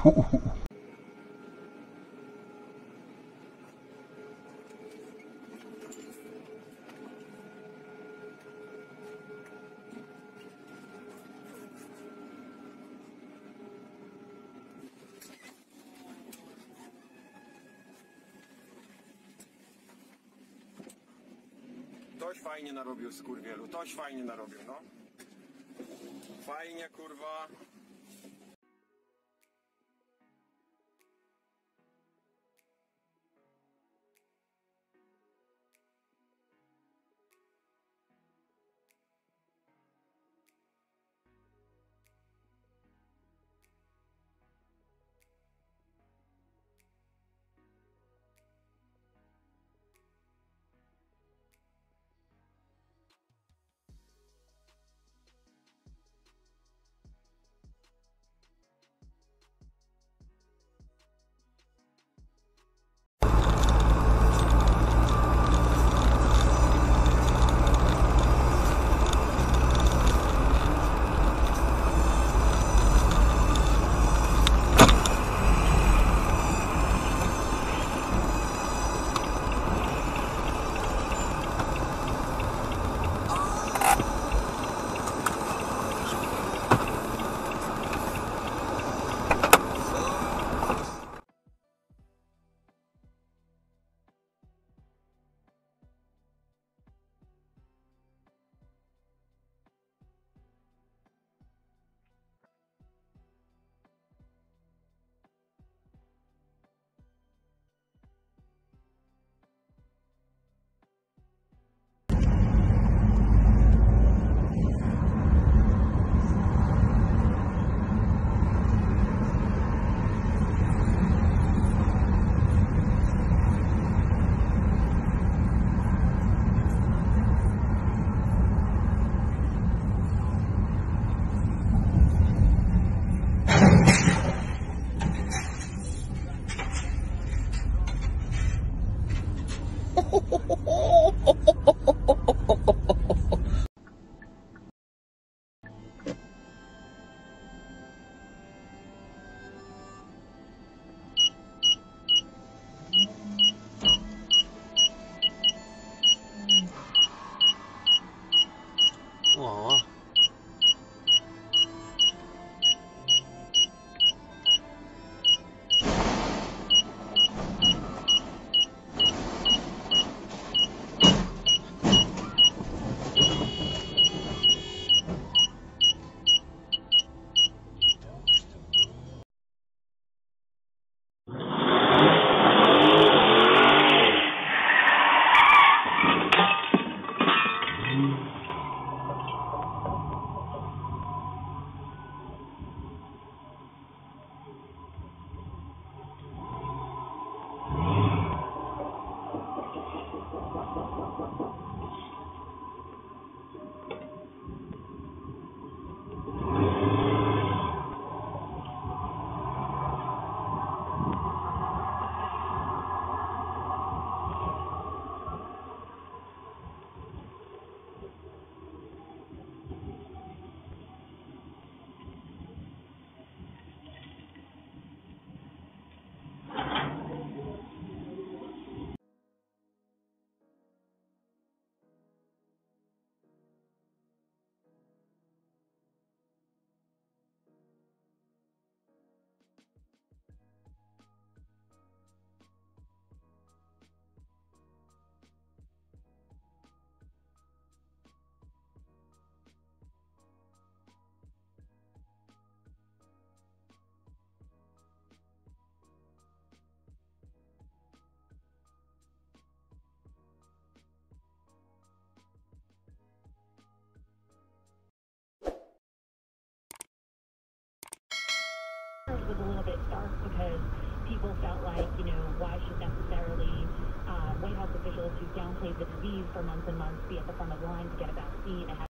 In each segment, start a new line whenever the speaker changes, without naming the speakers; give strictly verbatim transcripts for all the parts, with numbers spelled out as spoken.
Toś fajnie narobił, skurwielu, toś fajnie narobił, no. Fajnie, kurwa.
Aw.
It was a little bit dark because people felt like, you know, why should necessarily uh, White House officials who downplayed the disease for months and months be at the front of the line to get a vaccine and have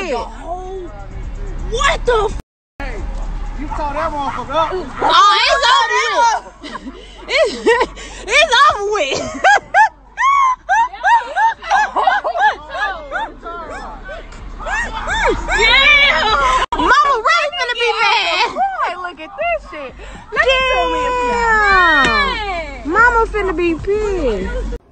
shit. What the f?
Hey, you call that motherfucker up.
Oh, it's over with. It's, it's over with. Yeah. Mama really finna be mad.
Boy, look at this shit. Let
Damn. Mama finna be pissed.